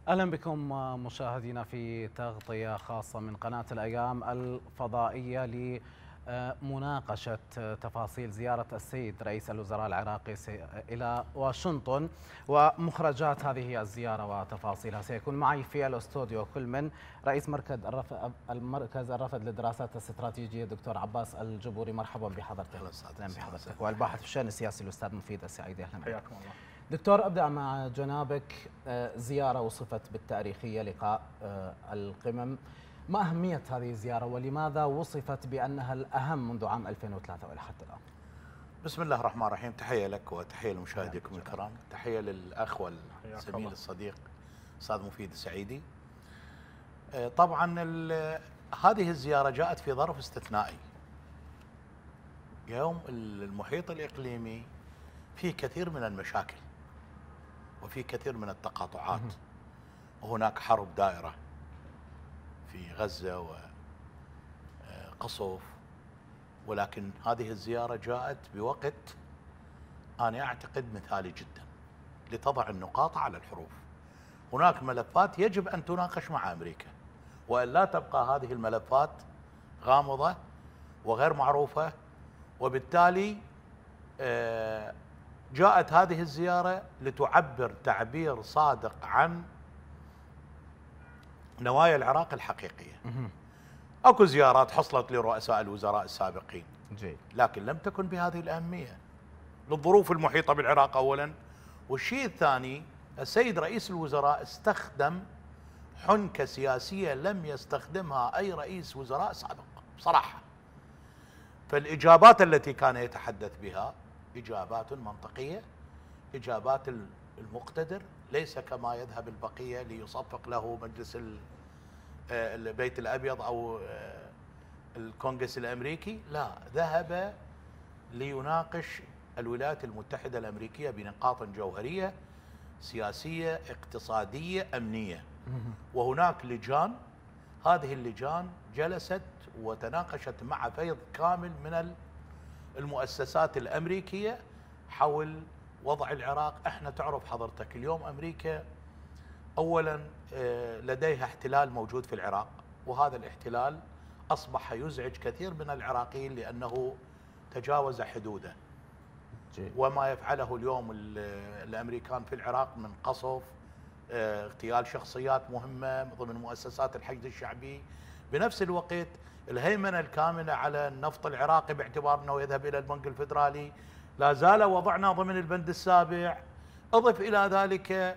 أهلا بكم مشاهدينا في تغطية خاصة من قناة الأيام الفضائية لمناقشة تفاصيل زيارة السيد رئيس الوزراء العراقي إلى واشنطن ومخرجات هذه الزيارة وتفاصيلها. سيكون معي في الاستوديو كل من رئيس المركز الرفد للدراسات الاستراتيجية الدكتور عباس الجبوري، مرحبا بحضرتك. اهلا بحضرتك. والباحث في الشأن السياسي الأستاذ مفيد السعيدي، أهلا بك. حياكم الله. دكتور، أبدأ مع جنابك. زيارة وصفت بالتاريخية، لقاء القمم، ما أهمية هذه الزيارة ولماذا وصفت بأنها الأهم منذ عام 2003 وإلى حتى الآن؟ بسم الله الرحمن الرحيم. تحية لك وتحية لمشاهديكم الكرام، تحية للأخ والزميل الصديق أستاذ مفيد السعيدي. طبعا هذه الزيارة جاءت في ظرف استثنائي. يوم المحيط الإقليمي فيه كثير من المشاكل وفي كثير من التقاطعات، وهناك حرب دائرة في غزة وقصف، ولكن هذه الزيارة جاءت بوقت أنا أعتقد مثالي جدا لتضع النقاط على الحروف. هناك ملفات يجب أن تناقش مع أمريكا، وأن لا تبقى هذه الملفات غامضة وغير معروفة، وبالتالي جاءت هذه الزيارة لتعبر تعبير صادق عن نوايا العراق الحقيقية. اكو زيارات حصلت لرؤساء الوزراء السابقين، لكن لم تكن بهذه الأهمية للظروف المحيطة بالعراق أولا، والشيء الثاني السيد رئيس الوزراء استخدم حنكة سياسية لم يستخدمها أي رئيس وزراء سابق بصراحة. فالإجابات التي كان يتحدث بها إجابات منطقية، إجابات المقتدر، ليس كما يذهب البقية ليصفق له مجلس البيت الأبيض أو الكونغرس الأمريكي، لا، ذهب ليناقش الولايات المتحدة الأمريكية بنقاط جوهرية سياسية اقتصادية أمنية. وهناك لجان، هذه اللجان جلست وتناقشت مع فيض كامل من المؤسسات الأمريكية حول وضع العراق. احنا تعرف حضرتك اليوم أمريكا أولا لديها احتلال موجود في العراق، وهذا الاحتلال أصبح يزعج كثير من العراقيين لأنه تجاوز حدوده. وما يفعله اليوم الأمريكان في العراق من قصف، اغتيال شخصيات مهمة ضمن مؤسسات الحشد الشعبي، بنفس الوقت الهيمنة الكاملة على النفط العراقي باعتبار أنه يذهب إلى البنك الفيدرالي، لا زال وضعنا ضمن البند السابع. أضف إلى ذلك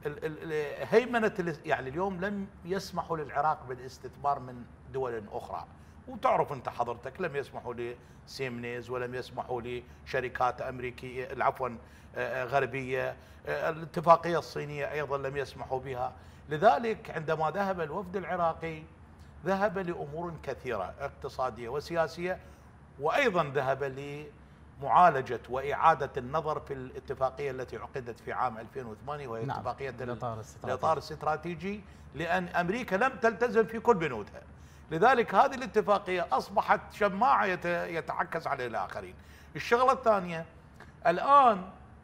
هيمنة، يعني اليوم لم يسمحوا للعراق بالاستثمار من دول أخرى، وتعرف أنت حضرتك لم يسمحوا لسيمنيز ولم يسمحوا لشركات أمريكية عفوا غربية، الاتفاقية الصينية أيضا لم يسمحوا بها. لذلك عندما ذهب الوفد العراقي ذهب لأمور كثيرة اقتصادية وسياسية، وأيضا ذهب لمعالجة وإعادة النظر في الاتفاقية التي عقدت في عام 2008 وهي اتفاقية الإطار الاستراتيجي، لأن أمريكا لم تلتزم في كل بنودها. لذلك هذه الاتفاقية أصبحت شماعة يتعكس عليها الآخرين. الشغلة الثانية الآن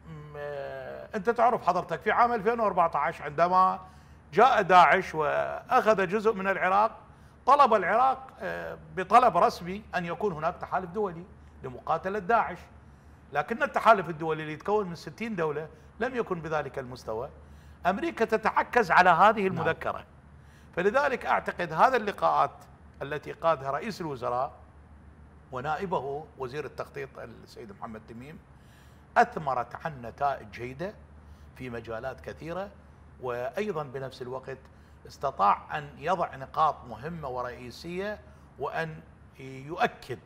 أنت تعرف حضرتك في عام 2014 عندما جاء داعش وأخذ جزء من العراق، طلب العراق بطلب رسمي أن يكون هناك تحالف دولي لمقاتلة داعش، لكن التحالف الدولي اللي يتكون من 60 دولة لم يكن بذلك المستوى. أمريكا تتعكز على هذه المذكرة. فلذلك أعتقد هذا اللقاءات التي قادها رئيس الوزراء ونائبه وزير التخطيط السيد محمد تميم أثمرت عن نتائج جيدة في مجالات كثيرة، وأيضا بنفس الوقت استطاع أن يضع نقاط مهمة ورئيسية، وأن يؤكد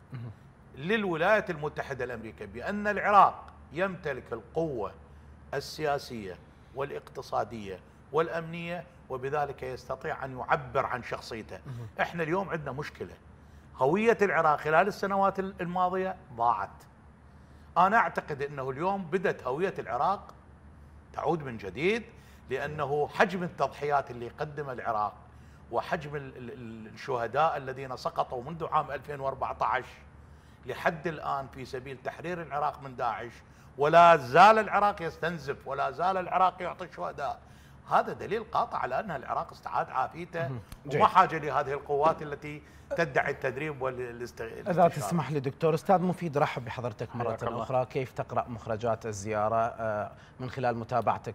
للولايات المتحدة الأمريكية بأن العراق يمتلك القوة السياسية والاقتصادية والأمنية، وبذلك يستطيع أن يعبر عن شخصيته. احنا اليوم عندنا مشكلة، هوية العراق خلال السنوات الماضية ضاعت. أنا أعتقد أنه اليوم بدأت هوية العراق تعود من جديد، لأنه حجم التضحيات اللي قدم العراق وحجم الشهداء الذين سقطوا منذ عام 2014 لحد الآن في سبيل تحرير العراق من داعش، ولا زال العراق يستنزف، ولا زال العراق يعطي الشهداء، هذا دليل قاطع على أن العراق استعاد عافيته وما حاجة لهذه القوات التي تدعي التدريب والاستشارة. إذا تسمح لي دكتور أستاذ مفيد، رحب بحضرتك مرة أخرى. كيف تقرأ مخرجات الزيارة من خلال متابعتك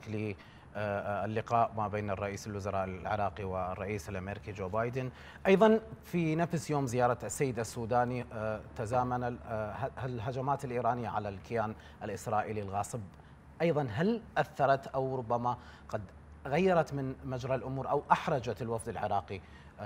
للقاء ما بين الرئيس الوزراء العراقي والرئيس الأمريكي جو بايدن؟ أيضا في نفس يوم زيارة السيد السوداني تزامن الهجمات الإيرانية على الكيان الإسرائيلي الغاصب، أيضا هل أثرت أو ربما قد غيرت من مجرى الأمور أو أحرجت الوفد العراقي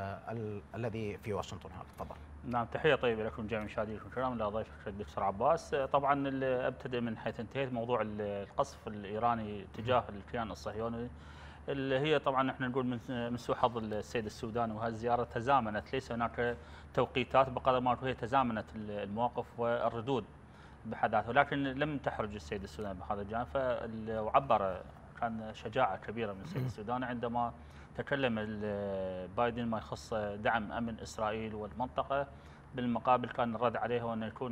الذي في واشنطن هذا؟ تفضل. نعم، تحية طيبة لكم جميع مشاهديكم الكرام، لا ضيف الدكتور عباس. طبعا ابتدأ من حيث انتهيت، موضوع القصف الإيراني تجاه الكيان الصهيوني، اللي هي طبعا احنا نقول من سوء حظ السيد السوداني، وهذه الزيارة تزامنت، ليس هناك توقيتات بقدر ما هي تزامنت المواقف والردود بحد ذاته، ولكن لم تحرج السيد السوداني بهذا الجانب، وعبر، كان شجاعة كبيرة من السيد السوداني عندما تكلم بايدن ما يخص دعم أمن إسرائيل والمنطقة. بالمقابل كان الرد عليه هو أن يكون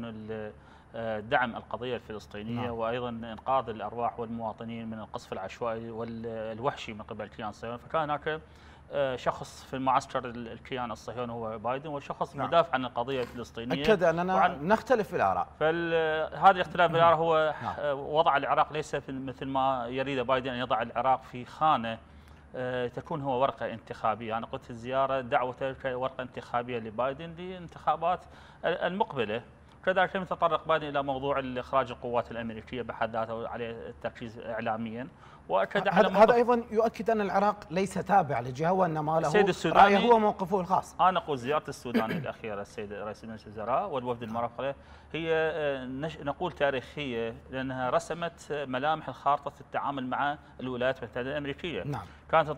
دعم القضية الفلسطينية وأيضا إنقاذ الأرواح والمواطنين من القصف العشوائي والوحشي من قبل الكيان الصهيوني. فكان هناك شخص في المعسكر الكيان الصهيوني هو بايدن، وشخص مدافع عن القضية الفلسطينية. أكد أننا نختلف في الآراء، فهذا الاختلاف بالآراء هو وضع العراق ليس مثل ما يريد بايدن أن يضع العراق في خانة تكون هو ورقة انتخابية. أنا قلت الزيارة دعوة ورقة انتخابية لبايدن للانتخابات المقبلة. كذلك يتطرق بايدن إلى موضوع إخراج القوات الأمريكية بحد ذاته عليه التركيز إعلاميا، وأكد على هذا أيضا يؤكد أن العراق ليس تابع لجهة وإنما له رأيه هو موقفه الخاص. أنا أقول زيارة السودان الأخيرة السيد رئيس مجلس الوزراء والوفد المرافقة هي نقول تاريخية، لأنها رسمت ملامح خارطة التعامل مع الولايات المتحدة الأمريكية. نعم. كانت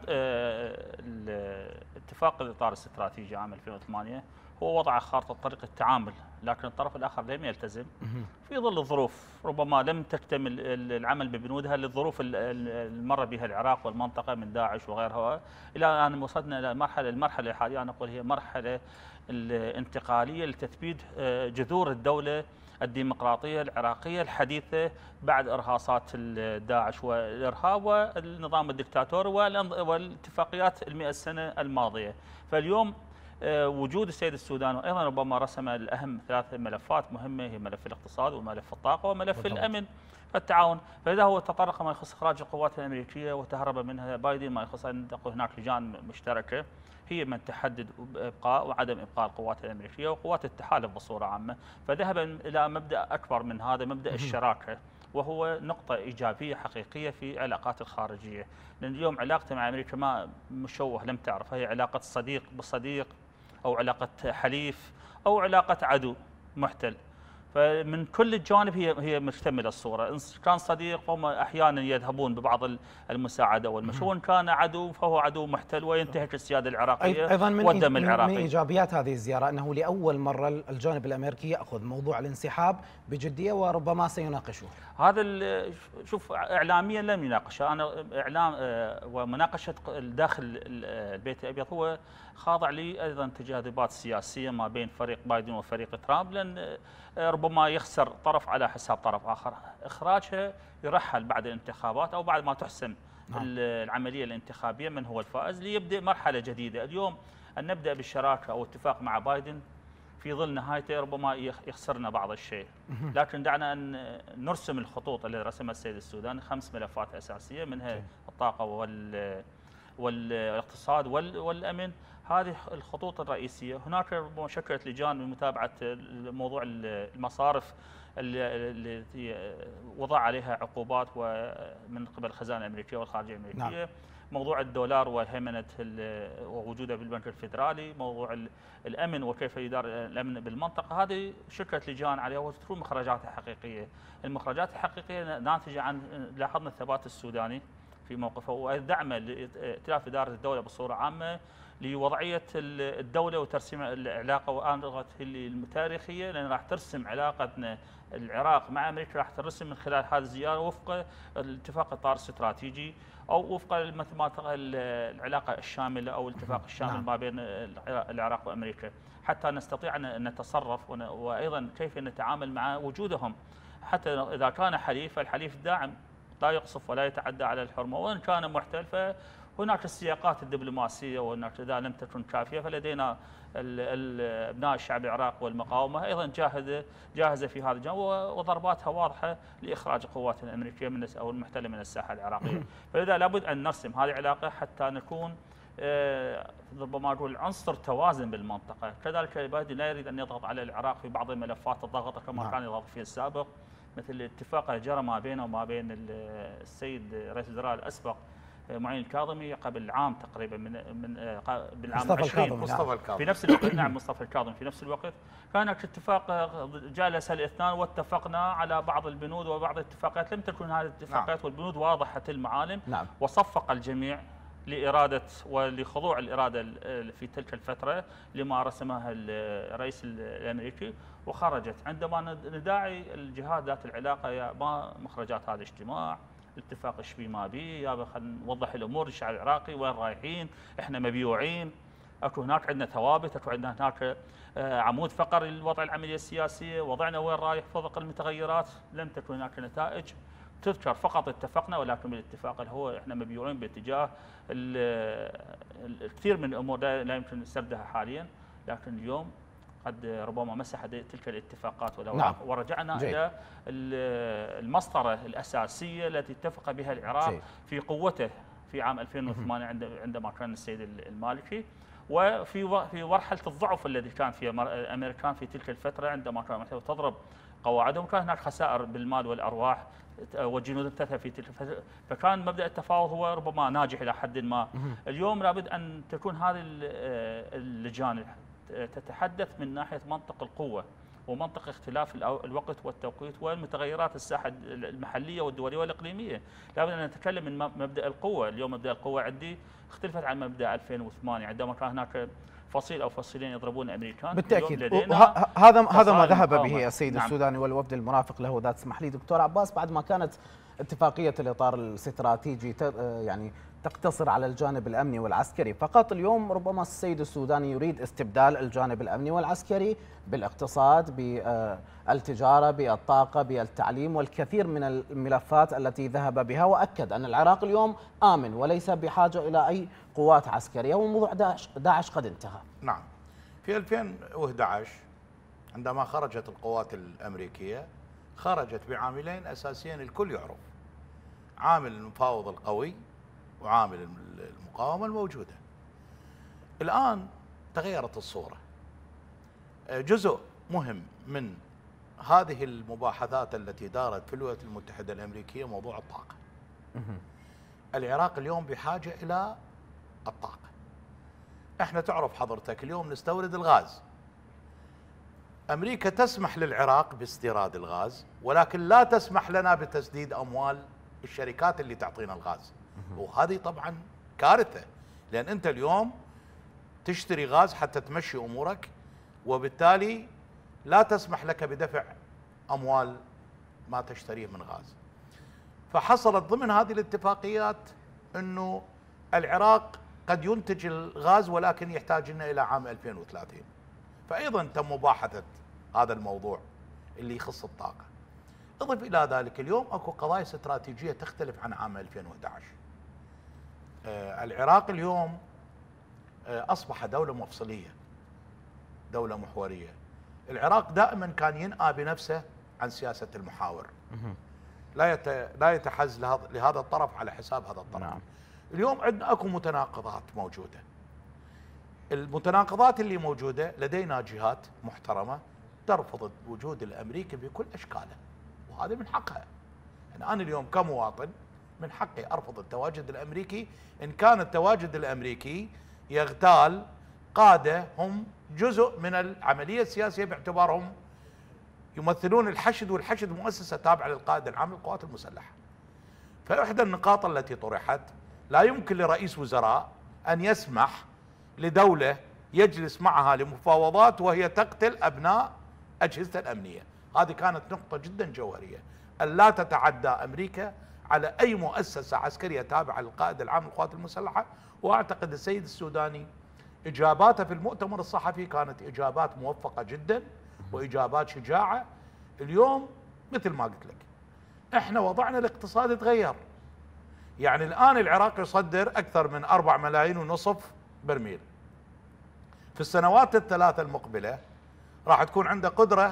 اتفاق الإطار الاستراتيجي عام 2008 هو وضع خارطة طريق التعامل، لكن الطرف الآخر لم يلتزم في ظل الظروف ربما لم تكتمل العمل ببنودها للظروف المر بها العراق والمنطقة من داعش وغيرها، إلى أن وصلنا إلى المرحلة الحالية أنا أقول هي مرحلة الانتقالية لتثبيت جذور الدولة الديمقراطية العراقية الحديثة بعد إرهاصات داعش والإرهاب والنظام الدكتاتوري والاتفاقيات 100 سنة الماضية. فاليوم وجود السيد السوداني وأيضا ربما رسم الأهم 3 ملفات مهمة، هي ملف الاقتصاد وملف الطاقة وملف الأمن والتعاون. فإذا هو تطرق ما يخص إخراج القوات الأمريكية وتهرب منها بايدن ما يخص أن تكون هناك لجان مشتركة هي من تحدد إبقاء وعدم إبقاء القوات الأمريكية وقوات التحالف بصورة عامة. فذهب إلى مبدأ أكبر من هذا، مبدأ الشراكة، وهو نقطة إيجابية حقيقية في علاقات الخارجية، لأن اليوم علاقته مع أمريكا ما مشوه لم تعرف، هي علاقة صديق بصديق أو علاقة حليف أو علاقة عدو محتل. فمن كل الجوانب هي مكتملة الصورة. إن كان صديق فهم أحيانا يذهبون ببعض المساعدة والمشي، وإن كان عدو فهو عدو محتل وينتهك السيادة العراقية والدم العراقي. من إيجابيات هذه الزيارة أنه لأول مرة الجانب الأمريكي يأخذ موضوع الانسحاب بجدية وربما سيناقشه. هذا شوف إعلاميا لم يناقشه، أنا إعلام ومناقشة داخل البيت الأبيض هو خاضع لي أيضا تجاذبات سياسية ما بين فريق بايدن وفريق ترامب، لأن ربما يخسر طرف على حساب طرف آخر. إخراجها يرحل بعد الانتخابات أو بعد ما تحسم العملية الانتخابية من هو الفائز ليبدأ مرحلة جديدة. اليوم أن نبدأ بالشراكة أو اتفاق مع بايدن في ظل نهايته ربما يخسرنا بعض الشيء، لكن دعنا أن نرسم الخطوط التي رسمها السيد السوداني، 5 ملفات أساسية منها الطاقة والاقتصاد والأمن. هذه الخطوط الرئيسية. هناك شكلت لجان لمتابعة موضوع المصارف التي وضع عليها عقوبات من قبل الخزانة الأمريكية والخارجية الأمريكية. نعم. موضوع الدولار وهيمنة ووجوده بالبنك الفيدرالي، موضوع الأمن وكيف يدار الأمن بالمنطقة، هذه شكلت لجان عليها وتكون مخرجاتها حقيقية. المخرجات الحقيقية ناتجة عن لاحظنا الثبات السوداني في موقفه ودعمه لائتلاف إدارة الدولة بصورة عامة لوضعية الدولة وترسيم العلاقة وآنغة التاريخية، لأن راح ترسم علاقتنا العراق مع أمريكا راح ترسم من خلال هذه الزيارة وفق الاتفاق الإطار الاستراتيجي أو وفق مثل ما العلاقة الشاملة أو الاتفاق الشامل ما بين العراق وأمريكا، حتى نستطيع أن نتصرف وأيضا كيف نتعامل مع وجودهم. حتى إذا كان حليف، فالحليف داعم لا يقصف ولا يتعدى على الحرمة، وإن كان محتل هناك السياقات الدبلوماسية، وهناك إذا لم تكن كافية فلدينا أبناء الشعب العراقي والمقاومة أيضا جاهزة في هذا الجانب، وضرباتها واضحة لإخراج القوات الأمريكية أو المحتلة من الساحة العراقية. فلذا لابد أن نرسم هذه العلاقة حتى نكون ربما نقول عنصر توازن بالمنطقة. كذلك البادي لا يريد أن يضغط على العراق في بعض الملفات الضغط كما كان يضغط فيه السابق، مثل الاتفاق جرى ما بينه وما بين السيد رئيس الوزراء الأسبق معين الكاظمي قبل عام تقريبا بالعام 20 مصطفى الكاظمي في نفس الوقت. نعم مصطفى الكاظمي في نفس الوقت كان هناك اتفاق، جلس الاثنان واتفقنا على بعض البنود وبعض الاتفاقات. لم تكن هذه الاتفاقات والبنود واضحة المعالم. وصفق الجميع لإرادة ولخضوع الإرادة في تلك الفترة لما رسمها الرئيس الأمريكي، وخرجت. عندما نداعي الجهات ذات العلاقة يا ما مخرجات هذا الاجتماع، الاتفاق ايش بيه ما بيه، يا خلينا نوضح الامور للشعب العراقي وين رايحين، احنا مبيوعين، اكو هناك عندنا ثوابت، اكو عندنا هناك عمود فقري للوضع العمليه السياسيه، وضعنا وين رايح وفق المتغيرات. لم تكن هناك نتائج تذكر، فقط اتفقنا، ولكن بالاتفاق اللي هو احنا مبيوعين باتجاه الكثير من الامور لا يمكن سردها حاليا، لكن اليوم قد ربما مسح تلك الاتفاقات والأوراق. ورجعنا إلى المسطرة الأساسية التي اتفق بها العراق في قوته في عام 2008 عندما كان السيد المالكي، وفي مرحلة الضعف الذي كان فيه الأمريكان في تلك الفترة عندما كانت تضرب قواعدهم، كان هناك خسائر بالمال والأرواح والجنود انتهت في تلك الفترة، فكان مبدأ التفاوض هو ربما ناجح إلى حد ما. اليوم لابد أن تكون هذه اللجان تتحدث من ناحية منطق القوة ومنطق اختلاف الوقت والتوقيت والمتغيرات الساحة المحلية والدولية والإقليمية. لابد أن نتكلم من مبدأ القوة. اليوم مبدأ القوة عندي اختلفت عن مبدأ 2008 عندما كان هناك فصيل أو فصيلين يضربون الأمريكان. بالتأكيد هذا ما ذهب به السيد السوداني والوفد المرافق له. ذات اسمح لي دكتور عباس، بعد ما كانت اتفاقية الإطار الاستراتيجي يعني تقتصر على الجانب الأمني والعسكري فقط، اليوم ربما السيد السوداني يريد استبدال الجانب الأمني والعسكري بالاقتصاد، بالتجارة، بالطاقة، بالتعليم والكثير من الملفات التي ذهب بها، وأكد أن العراق اليوم آمن وليس بحاجة إلى أي قوات عسكرية، وموضوع داعش قد انتهى. نعم، في 2011 عندما خرجت القوات الأمريكية خرجت بعاملين أساسيين الكل يعرف، عامل المفاوض القوي وعامل المقاومة الموجودة. الآن تغيرت الصورة. جزء مهم من هذه المباحثات التي دارت في الولايات المتحدة الأمريكية موضوع الطاقة. العراق اليوم بحاجة إلى الطاقة. احنا تعرف حضرتك اليوم نستورد الغاز. أمريكا تسمح للعراق باستيراد الغاز، ولكن لا تسمح لنا بتسديد أموال الشركات اللي تعطينا الغاز. وهذه طبعا كارثة، لأن أنت اليوم تشتري غاز حتى تمشي أمورك، وبالتالي لا تسمح لك بدفع أموال ما تشتريه من غاز. فحصلت ضمن هذه الاتفاقيات أنه العراق قد ينتج الغاز ولكن يحتاج لنا إلى عام 2030، فأيضا تم مباحثة هذا الموضوع اللي يخص الطاقة. اضف إلى ذلك اليوم أكو قضايا استراتيجية تختلف عن عام 2011. العراق اليوم أصبح دولة مفصلية، دولة محورية. العراق دائما كان ينأى بنفسه عن سياسة المحاور، لا يتحز لهذا الطرف على حساب هذا الطرف. نعم. اليوم عندنا أكو متناقضات موجودة. المتناقضات اللي موجودة لدينا جهات محترمة ترفض الوجود الأمريكي بكل أشكاله، وهذا من حقها. يعني أنا اليوم كمواطن من حقي أرفض التواجد الأمريكي إن كان التواجد الأمريكي يغتال قادة هم جزء من العملية السياسية باعتبارهم يمثلون الحشد، والحشد مؤسسة تابعة للقائد العام للقوات المسلحة. فإحدى النقاط التي طرحت لا يمكن لرئيس وزراء أن يسمح لدولة يجلس معها لمفاوضات وهي تقتل أبناء أجهزة الأمنية. هذه كانت نقطة جدا جوهرية، أن لا تتعدى أمريكا على أي مؤسسة عسكرية تابعة للقائد العام للقوات المسلحة. وأعتقد السيد السوداني إجاباته في المؤتمر الصحفي كانت إجابات موفقة جدا وإجابات شجاعة. اليوم مثل ما قلت لك احنا وضعنا الاقتصاد تغير، يعني الآن العراق يصدر أكثر من 4 ملايين ونصف برميل. في السنوات الثلاثة المقبلة راح تكون عنده قدرة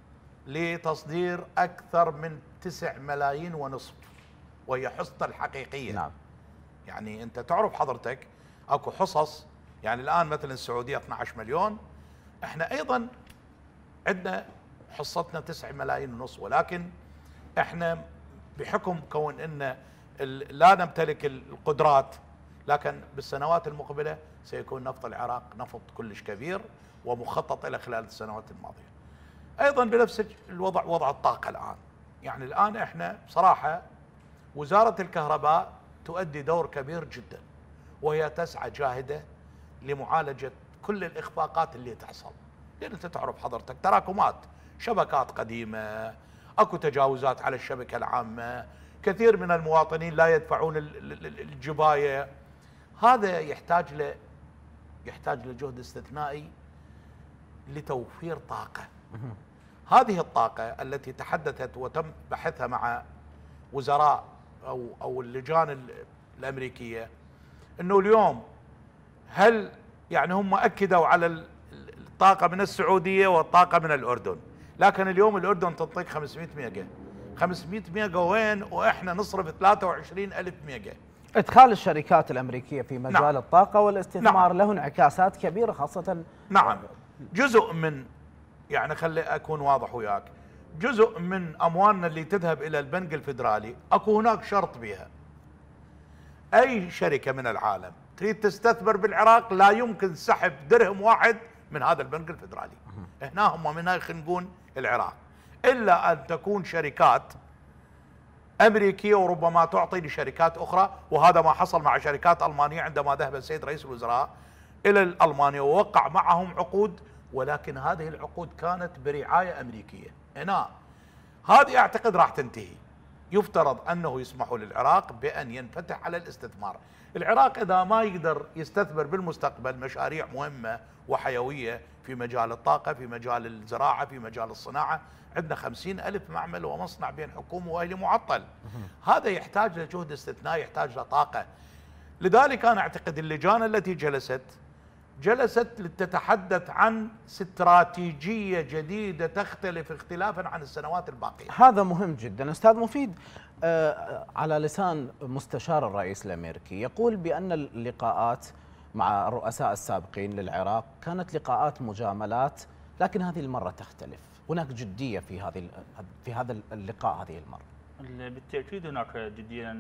لتصدير أكثر من 9 ملايين ونصف، وهي حصته الحقيقية. نعم. يعني أنت تعرف حضرتك أكو حصص، يعني الآن مثلا السعودية 12 مليون، احنا أيضا عندنا حصتنا 9 ملايين ونصف، ولكن احنا بحكم كون ان لا نمتلك القدرات، لكن بالسنوات المقبلة سيكون نفط العراق نفط كلش كبير ومخطط إلى خلال السنوات الماضية. أيضا بنفس الوضع وضع الطاقة الآن. يعني الآن احنا بصراحة وزارة الكهرباء تؤدي دور كبير جدا، وهي تسعى جاهدة لمعالجة كل الإخفاقات اللي تحصل، لأن أنت تعرف حضرتك تراكمات، شبكات قديمة، أكو تجاوزات على الشبكة العامة، كثير من المواطنين لا يدفعون الجباية. هذا يحتاج لجهد استثنائي لتوفير طاقة. هذه الطاقة التي تحدثت وتم بحثها مع وزراء أو اللجان الأمريكية، أنه اليوم هل يعني هم أكدوا على الطاقة من السعودية والطاقة من الأردن، لكن اليوم الأردن تنطيك 500 ميجا. 500 ميجا وين وإحنا نصرف 23,000 ميجا؟ إدخال الشركات الأمريكية في مجال نعم. الطاقة والاستثمار نعم. له انعكاسات كبيرة، خاصة نعم. جزء من، يعني خلي أكون واضح وياك، جزء من أموالنا اللي تذهب إلى البنك الفيدرالي أكو هناك شرط بها. أي شركة من العالم تريد تستثمر بالعراق لا يمكن سحب درهم واحد من هذا البنك الفيدرالي. هنا هم منها يخنقون العراق، إلا أن تكون شركات أمريكية وربما تعطي لشركات أخرى. وهذا ما حصل مع شركات ألمانية عندما ذهب السيد رئيس الوزراء إلى ألمانيا ووقع معهم عقود، ولكن هذه العقود كانت برعاية أمريكية. هنا هذه أعتقد راح تنتهي. يفترض أنه يسمحوا للعراق بأن ينفتح على الاستثمار. العراق إذا ما يقدر يستثمر بالمستقبل مشاريع مهمة وحيوية في مجال الطاقة، في مجال الزراعة، في مجال الصناعة، عندنا 50,000 معمل ومصنع بين حكومة وأهلي معطل. هذا يحتاج لجهد استثنائي، يحتاج لطاقة. لذلك أنا أعتقد اللجان التي جلست لتتحدث عن استراتيجية جديدة تختلف اختلافا عن السنوات الباقية. هذا مهم جدا. أستاذ مفيد، على لسان مستشار الرئيس الأمريكي يقول بأن اللقاءات مع الرؤساء السابقين للعراق كانت لقاءات مجاملات، لكن هذه المرة تختلف، هناك جدية في هذا اللقاء هذه المرة. بالتأكيد هناك جدية،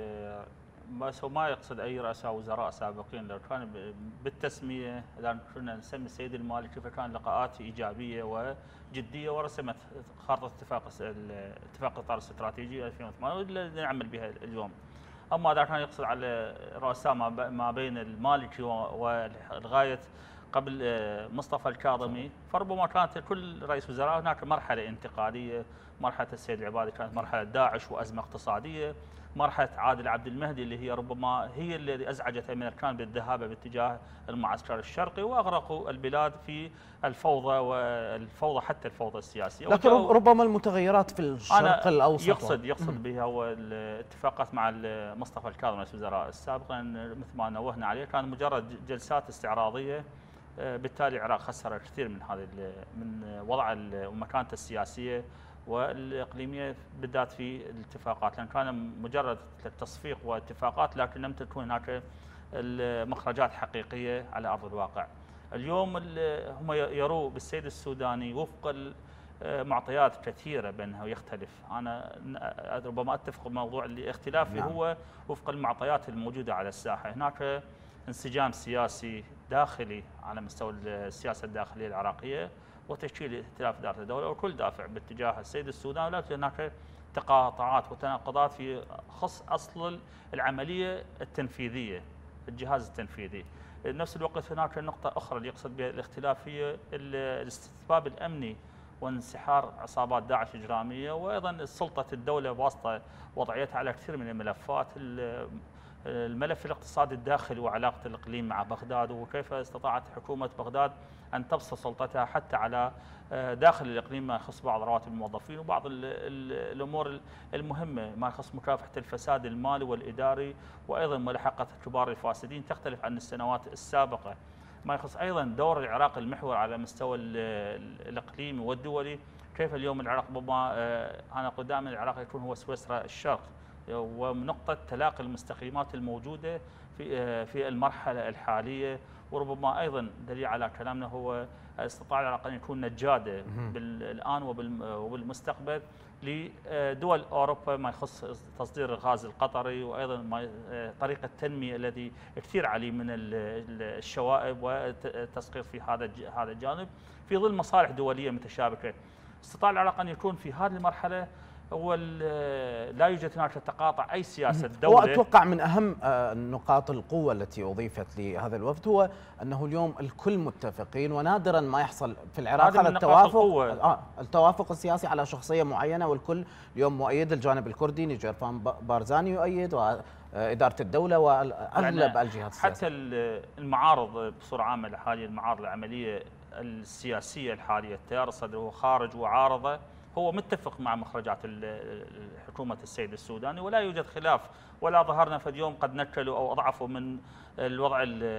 بس هو ما يقصد اي رؤساء وزراء سابقين. لو كان بالتسميه، اذا كنا نسمي السيد المالكي فكان لقاءات ايجابيه وجديه، ورسمت خارطه اتفاق الاطار الاستراتيجي 2008 اللي نعمل بها اليوم. اما اذا كان يقصد على رؤساء ما بين المالكي والغايه قبل مصطفى الكاظمي، فربما كانت كل رئيس وزراء هناك مرحله انتقاليه. مرحله السيد العبادي كانت مرحله داعش وازمه اقتصاديه، مرحله عادل عبد المهدي اللي هي ربما هي اللي ازعجت الامريكان بالذهاب باتجاه المعسكر الشرقي، واغرقوا البلاد في الفوضى حتى الفوضى السياسيه. لكن ربما المتغيرات في الشرق الاوسط يقصد بها هو الاتفاقات مع مصطفى الكاظمي رئيس الوزراء السابق، مثل ما نوهنا عليه كان مجرد جلسات استعراضيه. بالتالي العراق خسر كثير من وضع ومكانته السياسيه والاقليميه، بالذات في الاتفاقات، لان كان مجرد تصفيق واتفاقات، لكن لم تكن هناك مخرجات حقيقيه على ارض الواقع. اليوم هم يروا بالسيد السوداني وفق معطيات كثيره بانه يختلف. انا ربما اتفق موضوع الاختلاف نعم. هو وفق المعطيات الموجوده على الساحه. هناك انسجام سياسي داخلي على مستوى السياسه الداخليه العراقيه وتشكيل ائتلاف اداره الدوله، والكل دافع باتجاه السيد السوداني، ولكن هناك تقاطعات وتناقضات في خص اصل العمليه التنفيذيه، الجهاز التنفيذي. بنفس الوقت هناك نقطه اخرى اللي يقصد بها الاختلاف هي الاستتباب الامني وانسحار عصابات داعش الاجراميه، وايضا سلطه الدوله بواسطه وضعيتها على كثير من الملفات الملف الاقتصادي الداخلي وعلاقة الإقليم مع بغداد، وكيف استطاعت حكومة بغداد أن تبسط سلطتها حتى على داخل الإقليم ما يخص بعض رواتب الموظفين وبعض الأمور المهمة ما يخص مكافحة الفساد المالي والإداري، وأيضا ملاحقة كبار الفاسدين تختلف عن السنوات السابقة. ما يخص أيضا دور العراق المحور على مستوى الإقليمي والدولي، كيف اليوم العراق ربما أنا قدام العراق يكون هو سويسرا الشرق ونقطة تلاقي المستقيمات الموجودة في المرحلة الحالية. وربما أيضا دليل على كلامنا هو استطاع العراق أن يكون نجادة الآن وبالمستقبل لدول أوروبا ما يخص تصدير الغاز القطري، وأيضا طريقة التنمية الذي كثير عليه من الشوائب والتسقيط في هذا الجانب في ظل مصالح دولية متشابكة. استطاع العراق أن يكون في هذه المرحلة هو لا يوجد هناك تقاطع أي سياسة دولة. وأتوقع من أهم نقاط القوة التي أضيفت لهذا الوفد هو أنه اليوم الكل متفقين، ونادرا ما يحصل في العراق هذا التوافق السياسي على شخصية معينة، والكل اليوم مؤيد. الجانب الكردي نيجيرفان بارزاني يؤيد، وإدارة الدولة وأغلب الجهات السياسية. حتى المعارض بصورة عامة حاليا، المعارضة العملية السياسية الحالية، التيار الصدري هو خارج وعارضة، هو متفق مع مخرجات حكومة السيد السوداني، ولا يوجد خلاف ولا ظهرنا في اليوم قد نكلوا أو أضعفوا من الوضع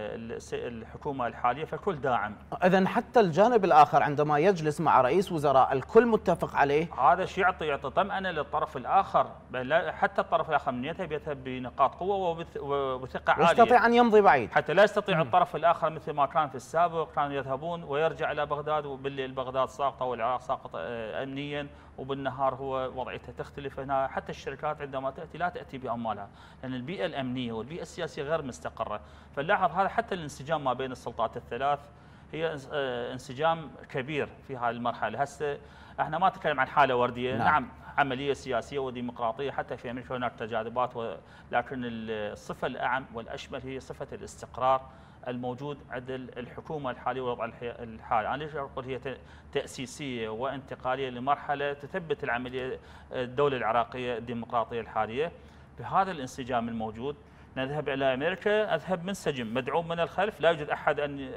الحكومة الحالية، فالكل داعم. إذن حتى الجانب الآخر عندما يجلس مع رئيس وزراء الكل متفق عليه، هذا شيء يعطي طمأنة للطرف الآخر، حتى الطرف الآخر من يذهب بنقاط قوة وبثقة عالية، يستطيع أن يمضي بعيد، حتى لا يستطيع الطرف الآخر مثل ما كان في السابق كانوا يذهبون ويرجع إلى بغداد، وبالليل بغداد ساقطة والعراق ساقط أمنيا، وبالنهار هو وضعيته تختلف. هنا حتى الشركات عندما تأتي لا تأتي بأموالها، لأن البيئة الأمنية والبيئة السياسية غير مستقرة. فنلاحظ هذا حتى الانسجام ما بين السلطات الثلاث هي انسجام كبير في هذه المرحلة. هسه احنا ما نتكلم عن حالة وردية، نعم عملية سياسية وديمقراطية، حتى في أمريكا هناك تجاذبات، لكن الصفة الأعم والأشمل هي صفة الاستقرار الموجود عند الحكومة الحالية والوضع الحالي. أنا ليش أقول هي تأسيسية وانتقالية لمرحلة تثبت العملية الدولة العراقية الديمقراطية الحالية بهذا الانسجام الموجود. نذهب إلى أمريكا، أذهب منسجم مدعوم من الخلف، لا يوجد أحد أن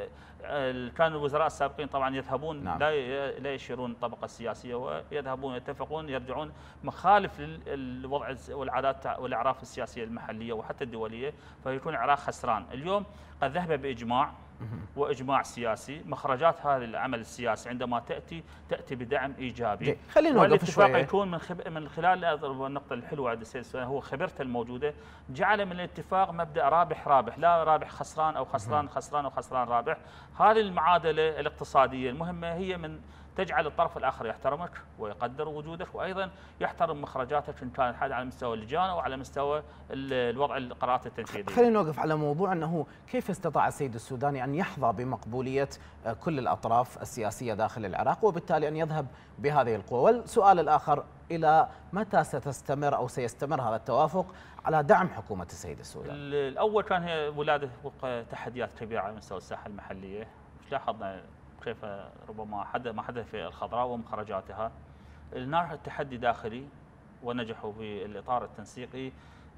كان الوزراء السابقين طبعا يذهبون لا يشيرون الطبقة السياسية، ويذهبون يتفقون يرجعون مخالف للوضع والعادات والأعراف السياسية المحلية وحتى الدولية، فيكون العراق خسران. اليوم قد ذهب بإجماع وإجماع سياسي، مخرجات هذا العمل السياسي عندما تأتي بدعم إيجابي، والاتفاق يكون من خلال النقطة الحلوة عند السيد السوداني هو خبرته الموجودة، جعل من الاتفاق مبدأ رابح رابح، لا رابح خسران أو خسران خسران أو خسران رابح. هذه المعادلة الاقتصادية المهمة هي من تجعل الطرف الآخر يحترمك ويقدر وجودك، وأيضا يحترم مخرجاتك إن كانت على مستوى اللجان أو على مستوى الوضع القرارات التنفيذية. خلينا نوقف على موضوع أنه كيف استطاع السيد السوداني أن يحظى بمقبولية كل الأطراف السياسية داخل العراق، وبالتالي أن يذهب بهذه القوة. والسؤال الآخر، إلى متى ستستمر أو سيستمر هذا التوافق على دعم حكومة السيد السوداني؟ الأول كان هي ولادة تحديات كبيرة على مستوى الساحة المحلية، لاحظنا كيف ربما ما حدث في الخضراء ومخرجاتها. هناك تحدي داخلي ونجحوا في الإطار التنسيقي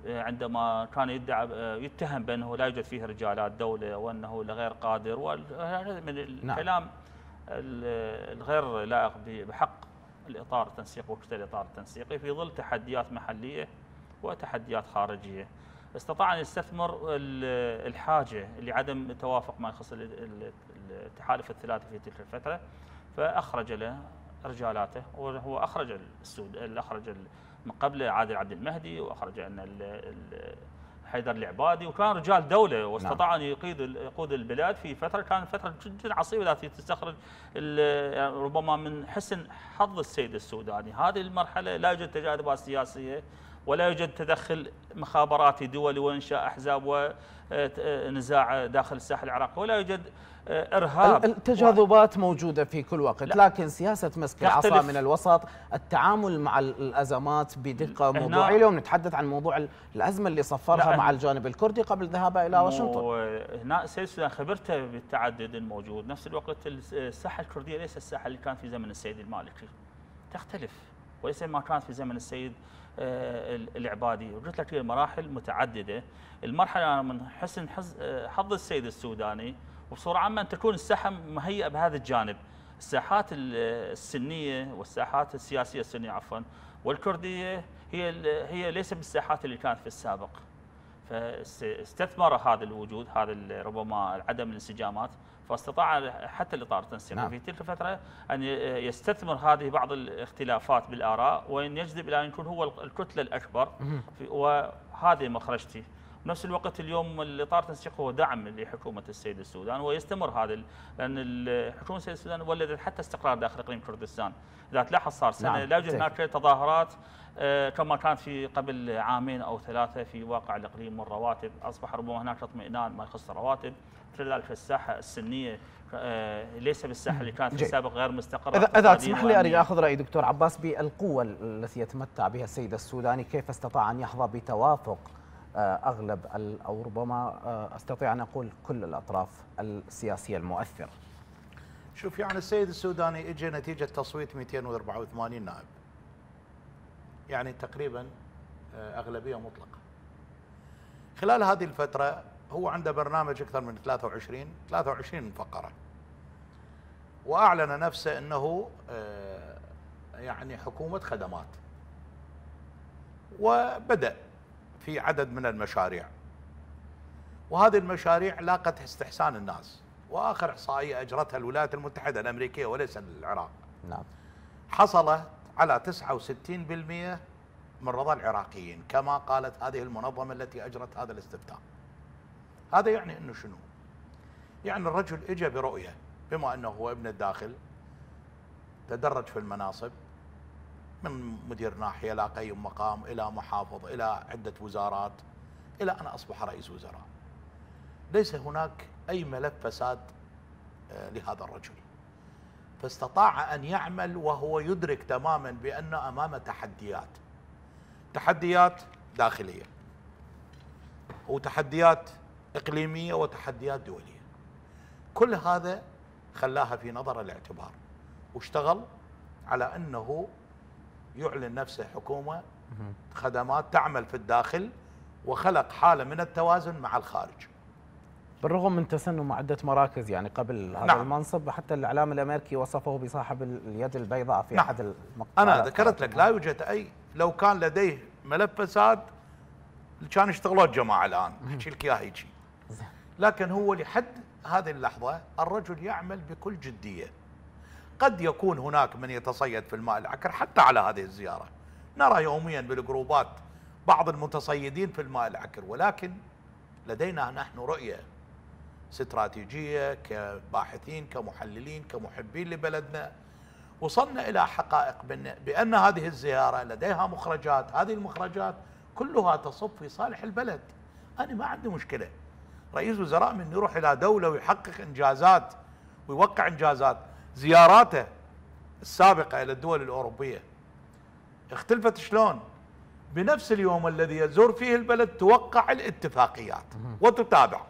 عندما كان يتهم بأنه لا يوجد فيه رجالات دولة وأنه غير قادر، وهذا من الكلام الغير لائق بحق الإطار التنسيقي وكتل الإطار التنسيقي في ظل تحديات محلية وتحديات خارجية. استطاع أن يستثمر الحاجة لعدم التوافق ما يخص التحالف الثلاثي في تلك الفترة، فأخرج له رجالاته، وهو أخرج من قبل عادل عبد المهدي، وأخرج أن حيدر العبادي، وكان رجال دولة واستطاع أن يقود البلاد في فترة كانت فترة جدا عصيبة التي تستخرج ربما من حسن حظ السيد السوداني. هذه المرحلة لا يوجد تجاذبات سياسية ولا يوجد تدخل مخابراتي دولي وإنشاء أحزاب ونزاع داخل الساحل العراقي، ولا يوجد إرهاب. التجاذبات موجودة في كل وقت، لكن سياسة مسك العصا من الوسط، التعامل مع الأزمات بدقة موضوعية. اليوم نتحدث عن موضوع الأزمة اللي صفرها مع الجانب الكردي قبل ذهابه إلى واشنطن. هنا السيد السوداني خبرته بالتعدد الموجود. نفس الوقت الساحة الكردية ليس الساحة اللي كان في زمن السيد المالكي، تختلف وليس ما كانت في زمن السيد العبادي. وقلت لك هي مراحل متعدده. المرحله أنا من حسن حظ السيد السوداني وبصوره عامه ان تكون الساحه مهيئه بهذا الجانب. الساحات السنيه والساحات السياسيه السنيه عفوا والكرديه هي ليس بالساحات اللي كانت في السابق. فاستثمر هذا الوجود، هذا ربما عدم الانسجامات، فاستطاع حتى الاطار التنسيقي في تلك الفتره ان يستثمر هذه بعض الاختلافات بالاراء وان يجذب الى ان يكون هو الكتله الاكبر، وهذه مخرجتي. بنفس الوقت اليوم الاطار التنسيقي هو دعم لحكومه السيد السودان ويستمر هذا، لان حكومه السيد السودان ولدت حتى استقرار داخل اقليم كردستان. اذا تلاحظ صار سنه لا يوجد هناك تظاهرات كما كانت في قبل عامين او ثلاثه في واقع الاقليم والرواتب. اصبح ربما هناك اطمئنان ما يخص الرواتب. كذلك الساحه السنيه ليس بالساحه اللي كانت في السابق غير مستقره. اذا تسمح لي اريد اخذ راي دكتور عباس بالقوه التي يتمتع بها السيد السوداني، كيف استطاع ان يحظى بتوافق اغلب او ربما استطيع ان اقول كل الاطراف السياسيه المؤثره؟ شوف، يعني السيد السوداني اجى نتيجه تصويت 284 نائب، يعني تقريبا اغلبيه مطلقه. خلال هذه الفتره هو عنده برنامج اكثر من 23 فقره، واعلن نفسه انه يعني حكومه خدمات، وبدأ في عدد من المشاريع، وهذه المشاريع لاقت استحسان الناس. واخر احصائيه اجرتها الولايات المتحده الامريكيه وليس العراق، نعم، حصلت على 69% من رضا العراقيين كما قالت هذه المنظمه التي اجرت هذا الاستفتاء. هذا يعني انه شنو؟ يعني الرجل اجى برؤيه، بما انه هو ابن الداخل، تدرج في المناصب من مدير ناحيه الى قيم مقام الى محافظ الى عده وزارات الى ان اصبح رئيس وزراء. ليس هناك اي ملف فساد لهذا الرجل، فاستطاع ان يعمل وهو يدرك تماما بان امامه تحديات داخليه وتحديات اقليميه وتحديات دوليه. كل هذا خلاها في نظر الاعتبار، واشتغل على انه يعلن نفسه حكومه خدمات تعمل في الداخل، وخلق حاله من التوازن مع الخارج. بالرغم من تسنم عده مراكز يعني قبل هذا المنصب، حتى الاعلام الامريكي وصفه بصاحب اليد البيضاء في احد المقالات. انا ذكرت لك لا يوجد لو كان لديه ملف فساد كان اشتغلوا الجماعه الان، احكي لك اياها هيك. لكن هو لحد هذه اللحظه الرجل يعمل بكل جديه. قد يكون هناك من يتصيد في الماء العكر حتى على هذه الزياره، نرى يوميا بالجروبات بعض المتصيدين في الماء العكر، ولكن لدينا نحن رؤيه استراتيجيه كباحثين كمحللين كمحبين لبلدنا، وصلنا الى حقائق بان هذه الزياره لديها مخرجات، هذه المخرجات كلها تصب في صالح البلد. انا ما عندي مشكله رئيس وزراء من يروح الى دوله ويحقق انجازات ويوقع انجازات. زياراته السابقه الى الدول الاوروبيه اختلفت شلون؟ بنفس اليوم الذي يزور فيه البلد توقع الاتفاقيات وتتابع،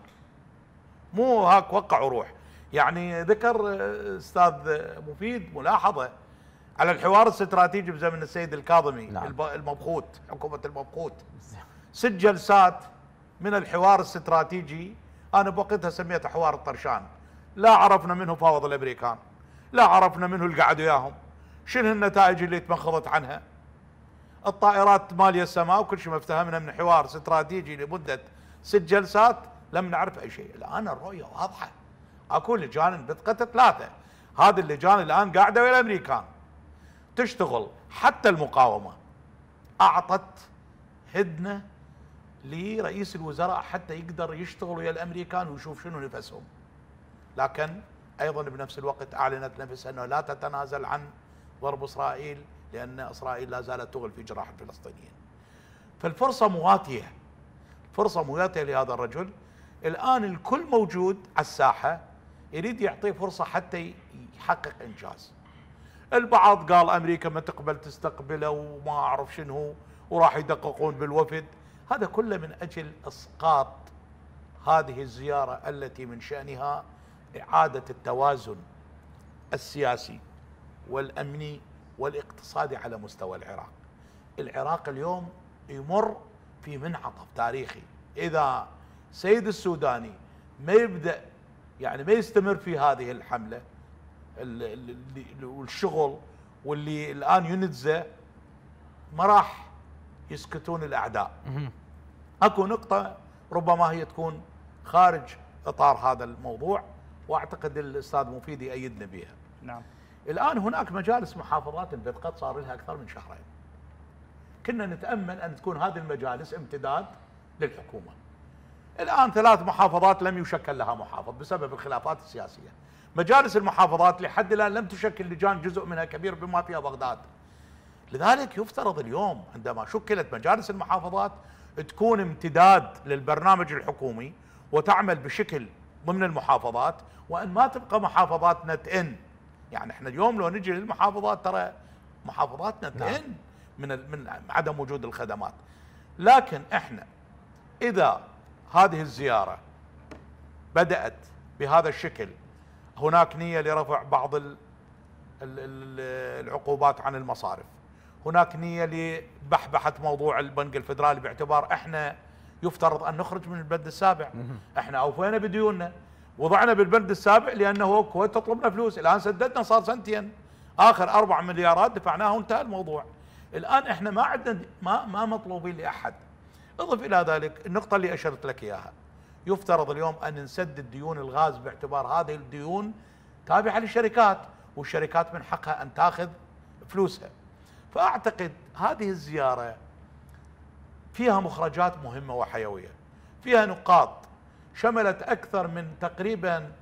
مو هاك وقع وروح. يعني ذكر استاذ مفيد ملاحظه على الحوار الاستراتيجي بزمن السيد الكاظمي. نعم. المبخوت، حكومه المبخوت، 6 جلسات من الحوار الاستراتيجي، انا بوقتها سميته حوار الطرشان. لا عرفنا منه فاوض الامريكان، لا عرفنا منه اللي قعد وياهم، شنو النتائج اللي تمخضت عنها. الطائرات ماليه السماء وكل شيء ما افتهمنا من حوار استراتيجي لمده 6 جلسات لم نعرف اي شيء. الان الرؤيه واضحه، اكو لجان بثقه 3. هذه اللجان الان قاعده ويا الامريكان تشتغل، حتى المقاومه اعطت هدنه لرئيس الوزراء حتى يقدر يشتغل ويا الامريكان ويشوف شنو نفسهم. لكن ايضا بنفس الوقت اعلنت نفسها انه لا تتنازل عن ضرب اسرائيل، لان اسرائيل لا زالت تغل في جراح الفلسطينيين. فالفرصه مواتيه، فرصه مواتيه لهذا الرجل. الان الكل موجود على الساحه يريد يعطيه فرصه حتى يحقق انجاز. البعض قال امريكا ما تقبل تستقبله وما اعرف شنو، وراح يدققون بالوفد. هذا كله من اجل اسقاط هذه الزياره التي من شانها اعاده التوازن السياسي والامني والاقتصادي على مستوى العراق. العراق اليوم يمر في منعطف تاريخي، إذا سيد السوداني ما يبدأ يعني ما يستمر في هذه الحملة والشغل واللي الآن ينتزه، ما راح يسكتون الأعداء. أكو نقطة ربما هي تكون خارج إطار هذا الموضوع، وأعتقد الأستاذ مفيد يأيدنا بها. نعم. الآن هناك مجالس محافظات انبثقت صار لها أكثر من شهرين. كنا نتأمل أن تكون هذه المجالس امتداد للحكومة. الآن 3 محافظات لم يشكل لها محافظ بسبب الخلافات السياسية. مجالس المحافظات لحد الآن لم تشكل لجان، جزء منها كبير بما فيها بغداد. لذلك يفترض اليوم عندما شكلت مجالس المحافظات تكون امتداد للبرنامج الحكومي وتعمل بشكل ضمن المحافظات، وأن ما تبقى محافظاتنا تئن. يعني احنا اليوم لو نجي للمحافظات ترى محافظاتنا تئن من عدم وجود الخدمات. لكن احنا إذا هذه الزيارة بدأت بهذا الشكل، هناك نية لرفع بعض العقوبات عن المصارف، هناك نية لبحبحة موضوع البنك الفدرالي باعتبار احنا يفترض ان نخرج من البند السابع. احنا اوفينا بديوننا، وضعنا بالبند السابع لانه الكويت تطلبنا فلوس، الان سددنا صار سنتين، اخر 4 مليارات دفعناه وانتهى الموضوع. الان احنا ما عندنا ما مطلوبين لاحد. اضف الى ذلك النقطة اللي اشرت لك اياها، يفترض اليوم ان نسدد ديون الغاز باعتبار هذه الديون تابعة للشركات، والشركات من حقها ان تاخذ فلوسها. فاعتقد هذه الزيارة فيها مخرجات مهمة وحيوية، فيها نقاط شملت اكثر من تقريبا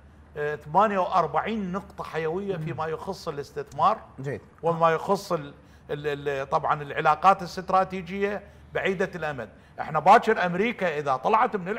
48 نقطة حيوية فيما يخص الاستثمار. جيد. وما يخص طبعا العلاقات الاستراتيجية بعيدة الامد. احنا باكر امريكا اذا طلعت من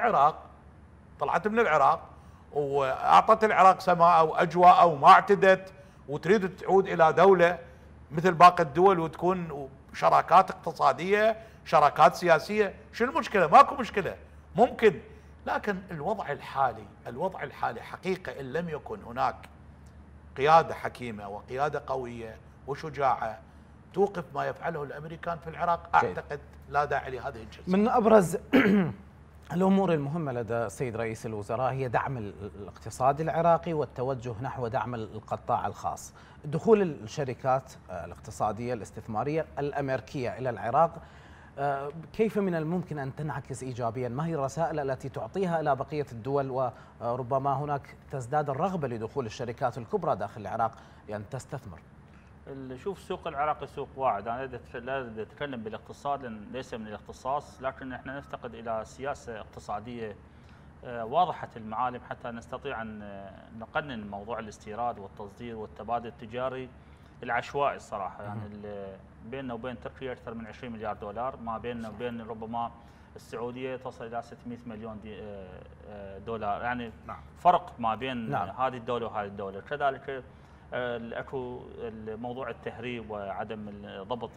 العراق واعطت العراق سماء او اجواء او ما اعتدت وتريد تعود الى دولة مثل باقي الدول وتكون شراكات اقتصادية، شراكات سياسية، شو المشكلة؟ ماكو مشكلة، ممكن. لكن الوضع الحالي حقيقة ان لم يكن هناك قيادة حكيمة وقيادة قوية وشجاعة توقف ما يفعله الامريكان في العراق، اعتقد لا داعي لهذه الجلسة. من ابرز الامور المهمة لدى السيد رئيس الوزراء هي دعم الاقتصاد العراقي والتوجه نحو دعم القطاع الخاص. دخول الشركات الاقتصادية الاستثمارية الامريكية الى العراق كيف من الممكن ان تنعكس ايجابيا؟ ما هي الرسائل التي تعطيها الى بقية الدول، وربما هناك تزداد الرغبة لدخول الشركات الكبرى داخل العراق لان تستثمر؟ شوف، السوق العراقي سوق واعد. انا لا اتكلم بالاقتصاد لان ليس من الاختصاص، لكن احنا نفتقد الى سياسه اقتصاديه واضحه المعالم حتى نستطيع ان نقنن موضوع الاستيراد والتصدير والتبادل التجاري العشوائي الصراحه. يعني بيننا وبين تركيا اكثر من 20 مليار دولار، ما بيننا وبين ربما السعوديه تصل الى 600 مليون دولار، يعني فرق ما بين هذه الدوله وهذه الدوله. كذلك اكو موضوع التهريب وعدم ضبط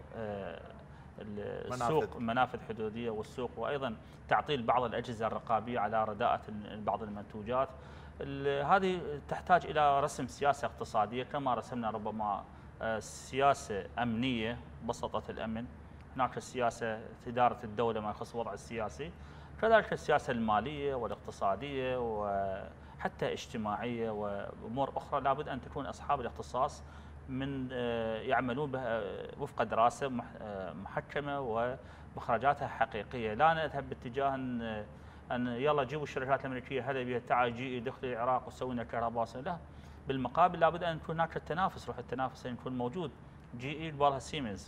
السوق، منافذ حدوديه والسوق، وايضا تعطيل بعض الاجهزه الرقابيه على رداءه بعض المنتوجات. هذه تحتاج الى رسم سياسه اقتصاديه كما رسمنا ربما سياسه امنيه بسطت الامن. هناك السياسه اداره الدوله ما يخص الوضع السياسي، كذلك السياسه الماليه والاقتصاديه وحتى اجتماعيه وامور اخرى. لابد ان تكون اصحاب الاختصاص من يعملون وفق دراسه محكمه ومخرجاتها حقيقيه. لا نذهب باتجاه ان يلا جيبوا الشركات الامريكيه هذا بيها تعال جي دخل العراق وسوي لنا كهرباء. لا، بالمقابل لابد ان يكون هناك التنافس، روح التنافس ان يكون موجود. جي بالها سيمنز،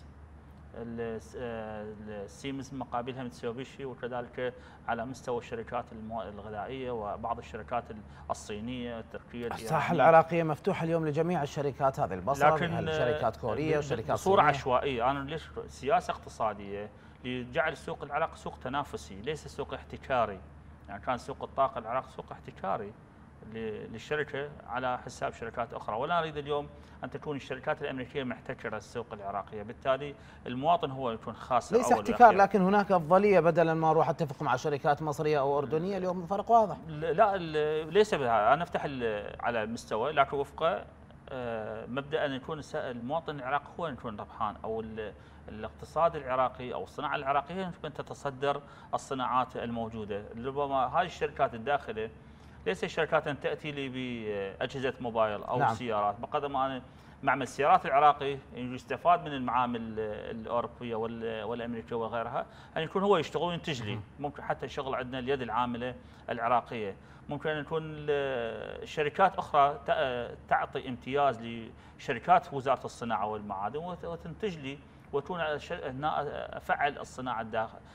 السيمنز مقابلها متسوبيشي، وكذلك على مستوى الشركات الغذائيه وبعض الشركات الصينيه التركيه. الساحه العراقيه مفتوحه اليوم لجميع الشركات، هذه البصره، شركات كوريه وشركات بصوره عشوائيه. انا ليش سياسه اقتصاديه لجعل السوق العراقي سوق تنافسي ليس سوق احتكاري. يعني كان سوق الطاقه العراق سوق احتكاري للشركه على حساب شركات اخرى، ولا نريد اليوم ان تكون الشركات الامريكيه محتكره السوق العراقيه، بالتالي المواطن هو يكون خاسر. ليس احتكار، لكن هناك افضليه، بدلا ما اروح اتفق مع شركات مصريه او اردنيه اليوم الفرق واضح. لا ليس بهذا، انا افتح على المستوى لكن وفق مبدأ أن يكون المواطن العراقي هو أن يكون ربحان، أو الاقتصاد العراقي أو الصناعة العراقية أن تتصدر الصناعات الموجودة. ربما هذه الشركات الداخلة ليس شركات تأتي لي بأجهزة موبايل أو نعم. سيارات، بقدر ما أنا معمل السيارات العراقي يستفاد من المعامل الأوروبية والأمريكية وغيرها أن يكون هو يشتغل وينتج لي. ممكن حتى الشغل عندنا اليد العاملة العراقية، ممكن أن تكون شركات أخرى تعطي امتياز لشركات وزارة الصناعة والمعادن وتنتج لي، وتكون أفعل الصناعة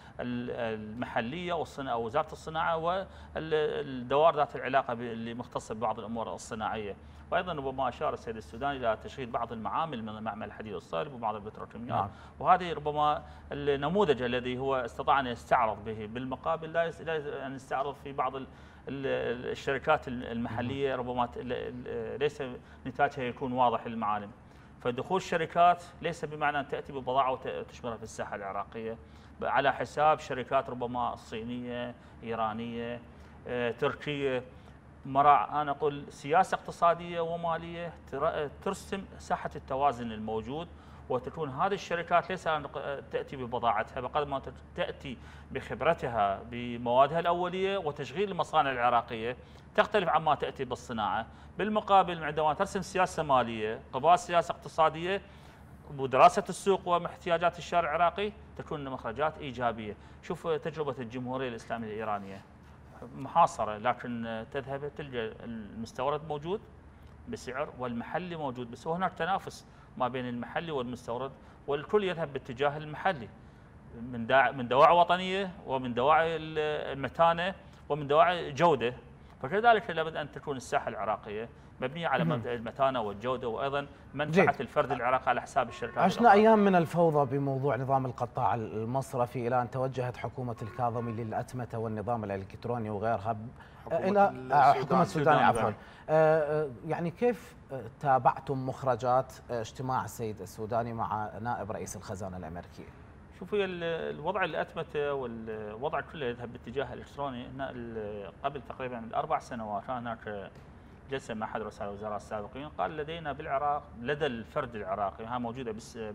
المحلية ووزارة الصناعة والدوائر ذات العلاقة اللي مختصة ببعض الأمور الصناعية. وأيضا ربما أشار السيد السوداني إلى تشغيل بعض المعامل من معمل الحديد والصلب وبعض البتروكيماويات نعم. وهذه ربما النموذج الذي هو استطاع أن يستعرض به، بالمقابل لا أن يستعرض في بعض الشركات المحلية ربما ليس نتاجها يكون واضح للمعالم. فدخول الشركات ليس بمعنى أن تأتي ببضاعة وتشملها في الساحة العراقية على حساب شركات ربما الصينية، إيرانية، تركية. أنا أقول سياسة اقتصادية ومالية ترسم ساحة التوازن الموجود، وتكون هذه الشركات ليس أن تأتي ببضاعتها بقدر ما تأتي بخبرتها بموادها الأولية وتشغيل المصانع العراقية، تختلف عما تأتي بالصناعة. بالمقابل عندما ترسم سياسة مالية قبال سياسة اقتصادية ودراسة السوق واحتياجات الشارع العراقي، تكون مخرجات إيجابية. شوف تجربة الجمهورية الإسلامية الإيرانية محاصرة، لكن تذهب تلقى المستورد موجود بسعر والمحلي موجود بس، وهناك تنافس ما بين المحلي والمستورد، والكل يذهب باتجاه المحلي من دواعي وطنية ومن دواعي المتانة ومن دواعي جودة. فكذلك لابد أن تكون الساحة العراقية مبنية على المتانة والجودة، وأيضا منفعة الفرد العراقي على حساب الشركات. عشنا أيام من الفوضى بموضوع نظام القطاع المصرفي إلى أن توجهت حكومة الكاظمي للأتمتة والنظام الإلكتروني وغيرها إلى حكومة السودان عفوا. يعني كيف تابعتم مخرجات اجتماع السيد السوداني مع نائب رئيس الخزانة الأمريكي؟ شوفوا الوضع الأتمتة والوضع كله يذهب باتجاه الإلكتروني. قبل تقريبا 4 سنوات كان هناك جلسة مع أحد رؤساء الوزراء السابقين، قال لدينا بالعراق لدى الفرد العراقي ها موجودة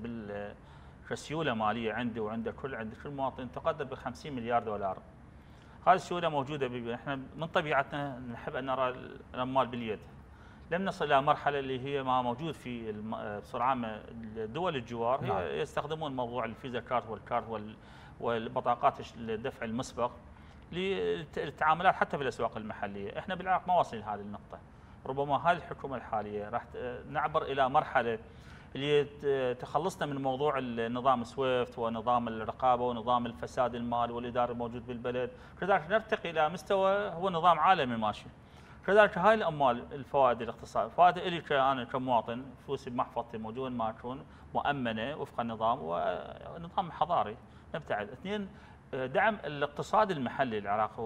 كسيولة مالية عندي وعند عند كل مواطن تقدر ب$50 مليار. هذه السيولة موجودة احنا من طبيعتنا نحب أن نرى الأموال باليد. لم نصل إلى مرحلة اللي هي ما موجود في بصورة عامة دول الجوار هي يستخدمون موضوع الفيزا كارت والكارت والبطاقات الدفع المسبق للتعاملات حتى في الأسواق المحلية. احنا بالعراق ما واصلين لهذه النقطة. ربما هذه الحكومة الحالية راح نعبر إلى مرحلة اللي تخلصنا من موضوع النظام سويفت ونظام الرقابة ونظام الفساد المالي والإداري الموجود بالبلد، كذلك نرتقي إلى مستوى هو نظام عالمي ماشي. كذلك هاي الأموال الفوائد الاقتصادية، فوائد إلي أنا كمواطن فلوسي بمحفظتي موجود ما تكون مؤمنة وفق النظام ونظام حضاري نبتعد. 2 دعم الاقتصاد المحلي العراقي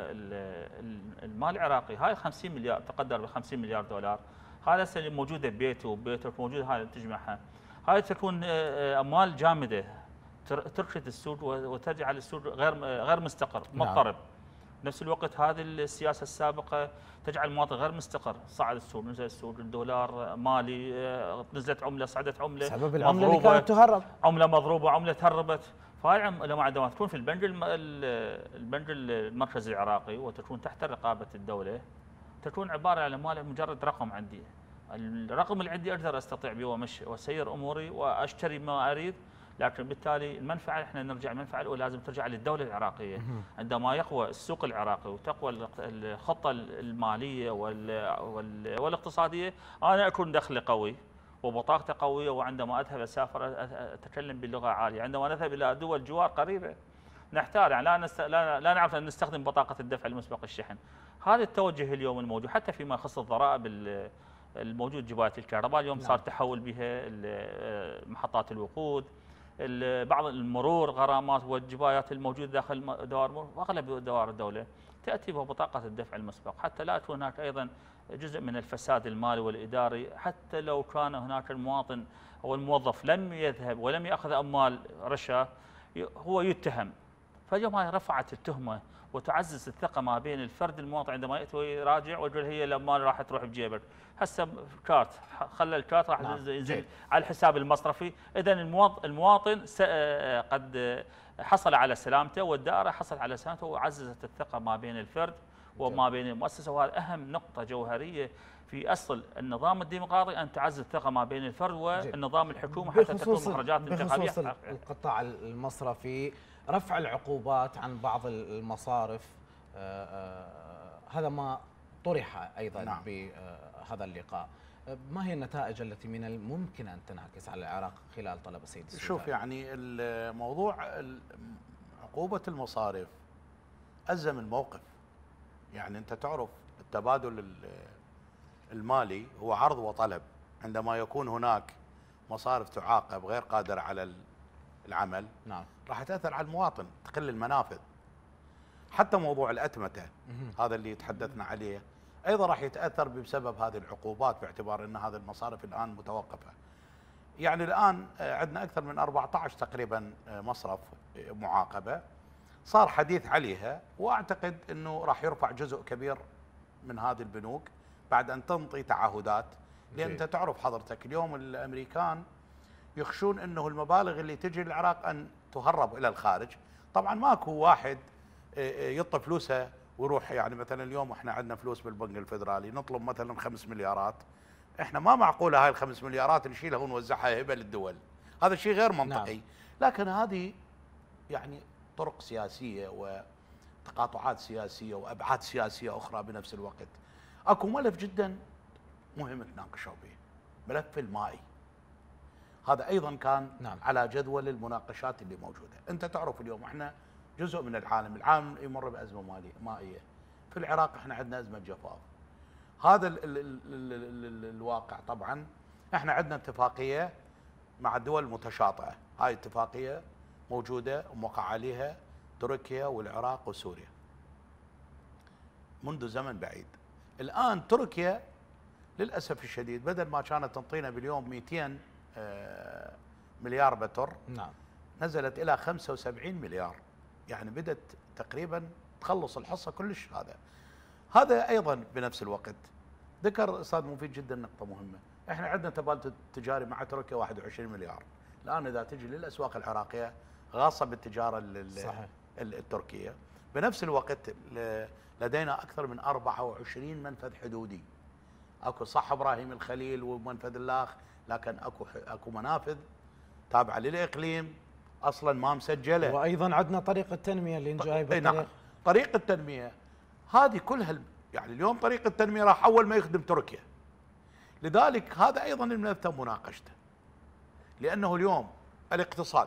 والمال العراقي. هاي 50 مليار تقدر ب$50 مليار، هذا اللي موجوده ببيتي وببيتك موجوده هاي تجمعها. هاي تكون اموال جامده تركض السوق وترجع للسوق غير مستقر مضطرب. نفس الوقت هذه السياسه السابقه تجعل المواطن غير مستقر، صعد السوق نزل السوق، الدولار مالي، نزلت عمله صعدت عمله، سبب العمله اللي كانت تهرب، عمله مضروبه عمله تهربت. فهاي عندما تكون في البنك المركزي العراقي وتكون تحت رقابه الدوله، تكون عباره عن اموال مجرد رقم عندي. الرقم اللي عندي اقدر استطيع به واسير اموري واشتري ما اريد، لكن بالتالي المنفعه احنا نرجع المنفعه الاولى لازم ترجع للدوله العراقيه. عندما يقوى السوق العراقي وتقوى الخطه الماليه والاقتصاديه، انا اكون دخلي قوي وبطاقته قويه، وعندما اذهب اسافر اتكلم بلغه عاليه. عندما نذهب الى دول جوار قريبه نحتار، يعني لا نعرف ان نستخدم بطاقه الدفع المسبق الشحن. هذا التوجه اليوم الموجود حتى فيما يخص الضرائب الموجود، جبايه الكهرباء اليوم صار تحول بها محطات الوقود، بعض المرور غرامات والجبايات الموجوده داخل دوائر المرور واغلب دوائر الدوله تاتي ببطاقه الدفع المسبق، حتى لا يكون هناك ايضا جزء من الفساد المالي والاداري. حتى لو كان هناك المواطن او الموظف لم يذهب ولم ياخذ اموال رشا هو يتهم، فاليوم هاي رفعت التهمه وتعزز الثقه ما بين الفرد المواطن عندما ياتي ويراجع ويقول هي الاموال راح تروح بجيبك. هسه كارت، خلى الكارت راح ينزل على الحساب المصرفي. اذا المواطن قد حصل على سلامته، والدائره حصلت على سلامته، وعززت الثقه ما بين الفرد وما بين المؤسسه. وهذا اهم نقطه جوهريه في اصل النظام الديمقراطي، ان تعزز الثقه ما بين الفرد والنظام الحكومه حتى تكون مخرجات انتخابيه. بخصوص القطاع المصرفي، رفع العقوبات عن بعض المصارف، هذا ما طرح ايضا نعم. بهذا اللقاء. ما هي النتائج التي من الممكن ان تنعكس على العراق خلال طلب السيد السوداني؟ شوف، يعني الموضوع عقوبه المصارف أزم الموقف. يعني انت تعرف التبادل المالي هو عرض وطلب. عندما يكون هناك مصارف تعاقب غير قادرة على العمل، نعم، راح تأثر على المواطن، تقل المنافذ. حتى موضوع الأتمتة هذا اللي تحدثنا عليه أيضا راح يتأثر بسبب هذه العقوبات، باعتبار أن هذه المصارف الآن متوقفة. يعني الآن عندنا أكثر من 14 تقريبا مصرف معاقبة صار حديث عليها، وأعتقد أنه راح يرفع جزء كبير من هذه البنوك بعد أن تنطي تعهدات. لأن أنت تعرف حضرتك اليوم الأمريكان يخشون أنه المبالغ اللي تجي للعراق أن تهرب إلى الخارج. طبعا ماكو واحد يطي فلوسه ويروح. يعني مثلا اليوم احنا عندنا فلوس بالبنك الفدرالي، نطلب مثلا 5 مليارات، احنا ما معقوله هاي ال5 مليارات نشيلها ونوزعها هبه للدول، هذا شيء غير منطقي. نعم. لكن هذه يعني طرق سياسيه وتقاطعات سياسيه وابعاد سياسيه اخرى بنفس الوقت. اكو ملف جدا مهم تناقشوا به، ملف المائي. هذا ايضا كان نعم. على جدول المناقشات اللي موجوده. انت تعرف اليوم احنا جزء من العالم يمر بازمه مائيه. في العراق احنا عندنا ازمه جفاف. هذا الواقع. طبعا احنا عندنا اتفاقيه مع الدول المتشاطئه، هاي اتفاقيه موجوده وموقع عليها تركيا والعراق وسوريا منذ زمن بعيد. الان تركيا للاسف الشديد بدل ما كانت تنطينا باليوم 200 مليار بتر، نعم، نزلت الى 75 مليار. يعني بدت تقريبا تخلص الحصه كلش. هذا ايضا بنفس الوقت ذكر استاذ مفيد جدا نقطه مهمه. احنا عندنا تبادل تجاري مع تركيا 21 مليار. الان اذا تجي للاسواق العراقيه غاصه بالتجاره صحيح. التركيه. بنفس الوقت لدينا اكثر من 24 منفذ حدودي. اكو صح ابراهيم الخليل ومنفذ اللاخ، لكن اكو منافذ تابعه للاقليم اصلا ما مسجله. وايضا عندنا طريق التنميه اللي جايبه. نعم، طريق التنميه هذه كلها. يعني اليوم طريق التنميه راح اول ما يخدم تركيا. لذلك هذا ايضا الملف تم مناقشته، لانه اليوم الاقتصاد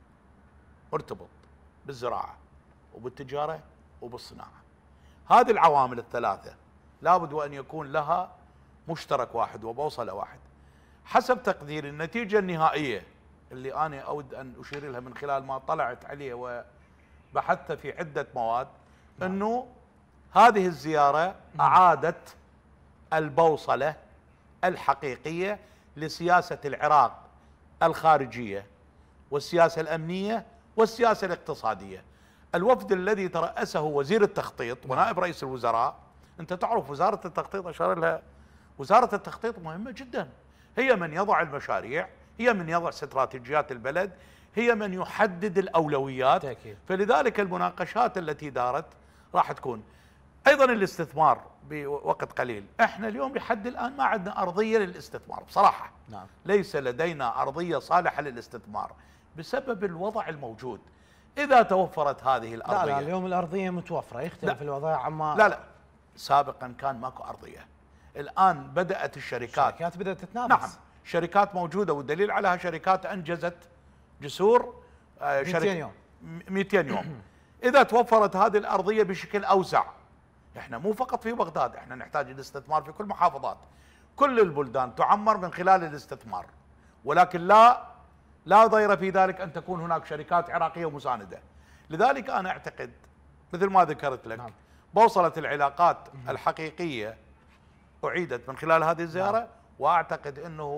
مرتبط بالزراعه وبالتجاره وبالصناعه. هذه العوامل الثلاثه لابد وان يكون لها مشترك واحد وبوصله واحد. حسب تقديري النتيجه النهائيه اللي انا اود ان اشير لها من خلال ما طلعت عليه وبحثت في عده مواد، انه هذه الزياره اعادت البوصله الحقيقيه لسياسه العراق الخارجيه والسياسه الامنيه والسياسه الاقتصاديه. الوفد الذي ترأسه وزير التخطيط ونائب رئيس الوزراء، انت تعرف وزاره التخطيط اشار لها، وزاره التخطيط مهمه جدا، هي من يضع المشاريع، هي من يضع استراتيجيات البلد، هي من يحدد الاولويات. فلذلك المناقشات التي دارت راح تكون ايضا الاستثمار بوقت قليل. احنا اليوم لحد الان ما عندنا ارضيه للاستثمار بصراحه. نعم. ليس لدينا ارضيه صالحه للاستثمار بسبب الوضع الموجود. اذا توفرت هذه الارضيه، لا اليوم الارضيه متوفره، يختلف الوضع عما لا سابقا كان ماكو ارضيه. الان بدات الشركات بدات تتنافس. نعم، شركات موجوده، والدليل عليها شركات انجزت جسور 200 يوم 200 يوم. اذا توفرت هذه الارضيه بشكل اوسع، احنا مو فقط في بغداد، احنا نحتاج الاستثمار في كل محافظات، كل البلدان تعمر من خلال الاستثمار، ولكن لا ضير في ذلك ان تكون هناك شركات عراقيه مسانده. لذلك انا اعتقد مثل ما ذكرت لك، نعم، بوصله العلاقات الحقيقيه اعيدت من خلال هذه الزياره. نعم. واعتقد انه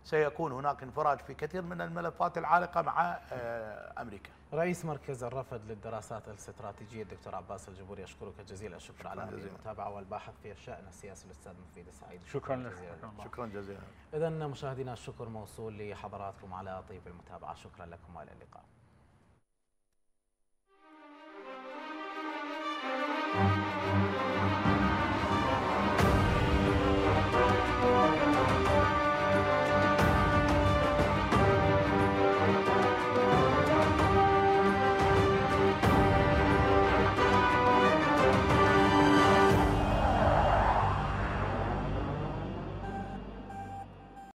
سيكون هناك انفراج في كثير من الملفات العالقة مع أمريكا. رئيس مركز الرفد للدراسات الاستراتيجية الدكتور عباس الجبوري أشكرك جزيل الشكر على هذه المتابعة، والباحث في الشأن السياسي الأستاذ مفيد السعيد. شكرا لك. شكرا جزيلا. إذا مشاهدينا الشكر موصول لحضراتكم على طيب المتابعة، شكرا لكم وإلى اللقاء.